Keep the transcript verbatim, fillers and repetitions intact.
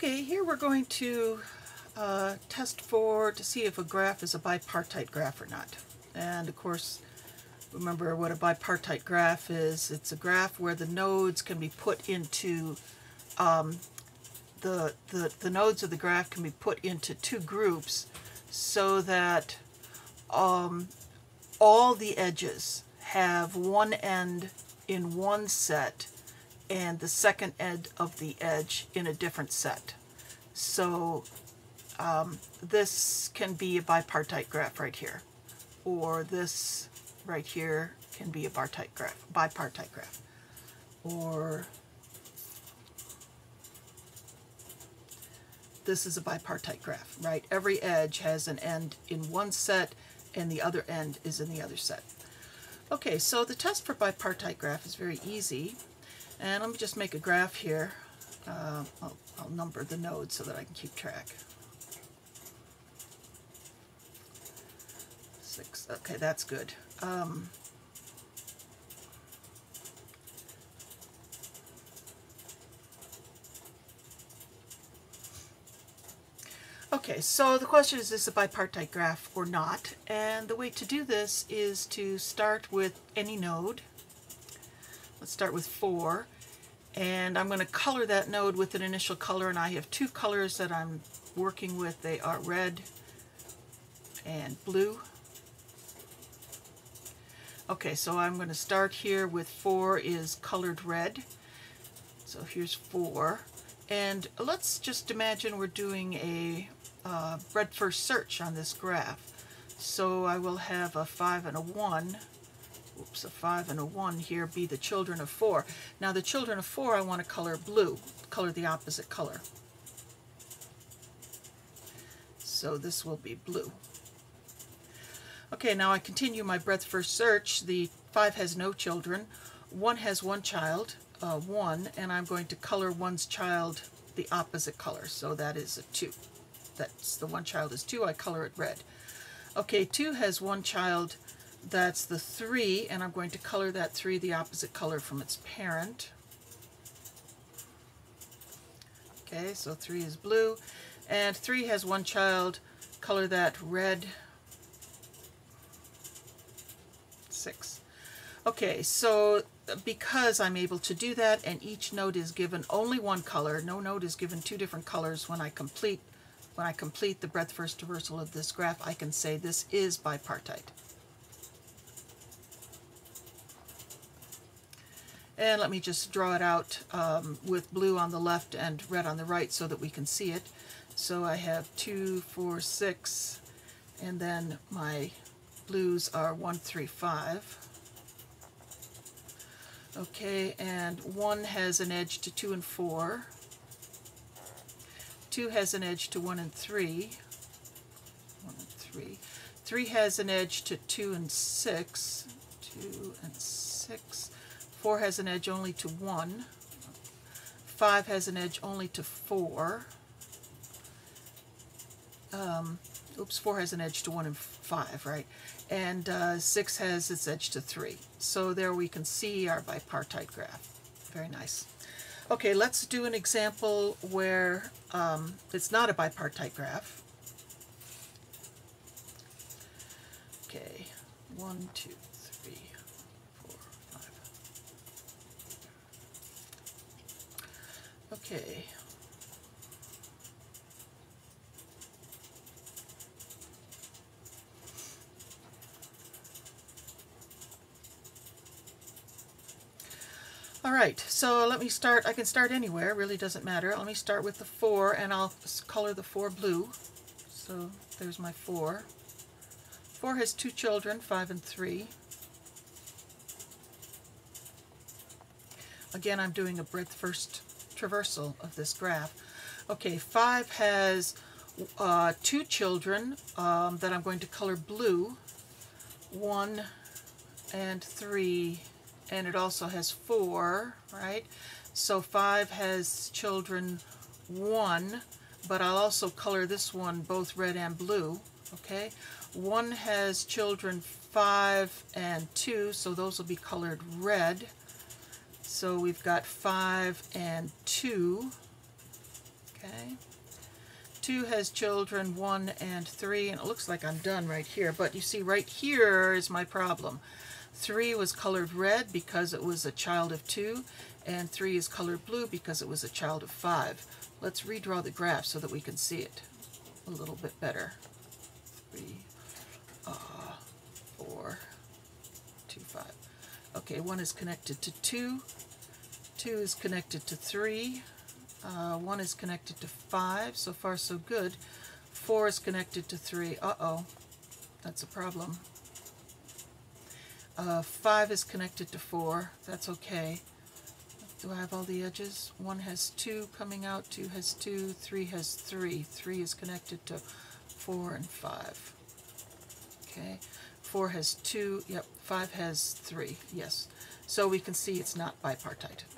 Okay, here we're going to uh, test for to see if a graph is a bipartite graph or not. And of course, remember what a bipartite graph is. It's a graph where the nodes can be put into um, the, the the nodes of the graph can be put into two groups so that um, all the edges have one end in one set and the second end of the edge in a different set. So um, this can be a bipartite graph right here, or this right here can be a bipartite graph, bipartite graph, or this is a bipartite graph, right? Every edge has an end in one set and the other end is in the other set. Okay, so the test for bipartite graph is very easy. And let me just make a graph here. Uh, I'll, I'll number the nodes so that I can keep track. Six. Okay, that's good. Um, okay, so the question is, is this a bipartite graph or not? And the way to do this is to start with any node. Let's start with four, and I'm going to color that node with an initial color, and I have two colors that I'm working with. They are red and blue. Okay, so I'm going to start here with four is colored red. So here's four, and let's just imagine we're doing a uh, breadth first search on this graph. So I will have a five and a one. Oops, a five and a one here be the children of four. Now the children of four I want to color blue, color the opposite color. So this will be blue. Okay, now I continue my breadth first search. The five has no children. One has one child, uh, one, and I'm going to color one's child the opposite color. So that is a two. That's the one child is two, I color it red. Okay, two has one child. That's the three, and I'm going to color that three the opposite color from its parent. Okay, so three is blue, and three has one child, color that red. Six. Okay, so because I'm able to do that, and each node is given only one color, no node is given two different colors when I complete when I complete the breadth first traversal of this graph, I can say this is bipartite. And let me just draw it out um, with blue on the left and red on the right so that we can see it. So I have two, four, six, and then my blues are one, three, five. Okay, and one has an edge to two and four. Two has an edge to one and three. One and three. Three has an edge to two and six. Two and six. Four has an edge only to one. Five has an edge only to four. Um, oops, four has an edge to one and five, right? And uh, six has its edge to three. So there we can see our bipartite graph. Very nice. Okay, let's do an example where um, it's not a bipartite graph. Okay, one, two, three, four, five. Okay. All right, so let me start. I can start anywhere, it really doesn't matter. Let me start with the four, and I'll color the four blue. So there's my four. Four has two children, five and three. Again, I'm doing a breadth first traversal of this graph. Okay, five has uh, two children um, that I'm going to color blue. One and three. And it also has four, right? So five has children one, but I'll also color this one both red and blue, okay? One has children five and two, so those will be colored red. So we've got five and two, okay? Okay. two has children one and three, and it looks like I'm done right here, but you see right here is my problem. three was colored red because it was a child of two, and three is colored blue because it was a child of five. Let's redraw the graph so that we can see it a little bit better. three, uh, four, two, five. Okay, one is connected to two, two is connected to three, uh, one is connected to five, so far so good. four is connected to three, uh-oh, that's a problem. Uh, five is connected to four, that's okay. Do I have all the edges? one has two coming out, two has two, three has three. three is connected to four and five. Okay, four has two, yep, five has three, yes. So we can see it's not bipartite.